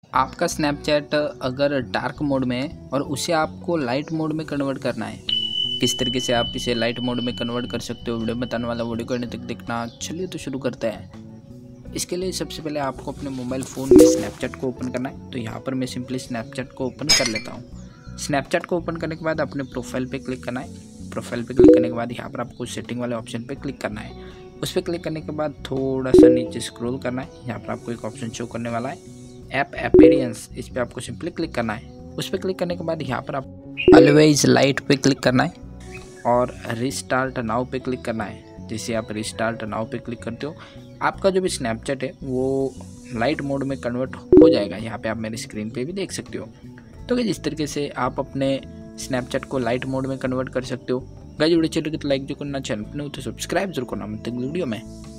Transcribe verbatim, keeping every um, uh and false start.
आपका स्नैपचैट अगर dark mode में है और उसे आपको लाइट मोड में कन्वर्ट करना है, किस तरीके से आप इसे लाइट मोड में कन्वर्ट कर सकते हो वीडियो में बताने वाला, वीडियो को अंत तक देखना। चलिए तो शुरू करते हैं। इसके लिए सबसे पहले आपको अपने मोबाइल फ़ोन में स्नैपचैट को ओपन करना है। तो यहाँ पर मैं सिंपली स्नैपचैट को ओपन कर लेता हूँ। स्नैपचैट को ओपन करने के बाद अपने प्रोफाइल पे क्लिक करना है। प्रोफाइल पे क्लिक करने के बाद यहाँ पर आपको सेटिंग वाले ऑप्शन पे क्लिक करना है। उस पर क्लिक करने के बाद थोड़ा सा नीचे स्क्रॉल करना है। यहाँ पर आपको एक ऑप्शन शो करने वाला है ऐप अपीयरेंस, इस पर आपको सिंपली क्लिक करना है। उस पर क्लिक करने के बाद यहाँ पर आप ऑलवेज लाइट पे क्लिक करना है और रिस्टार्ट नाउ पे क्लिक करना है। जैसे आप रिस्टार्ट नाउ पे क्लिक करते हो आपका जो भी स्नैपचैट है वो लाइट मोड में कन्वर्ट हो जाएगा। यहाँ पे आप मेरी स्क्रीन पे भी देख सकते हो। तो गाइस इस तरीके से आप अपने स्नैपचैट को लाइट मोड में कन्वर्ट कर सकते हो। गाइस वीडियो अच्छी लगे तो लाइक जो करना, चैनल पर नहीं हो तो सब्सक्राइब जरूर करना। मिलते हैं वीडियो में।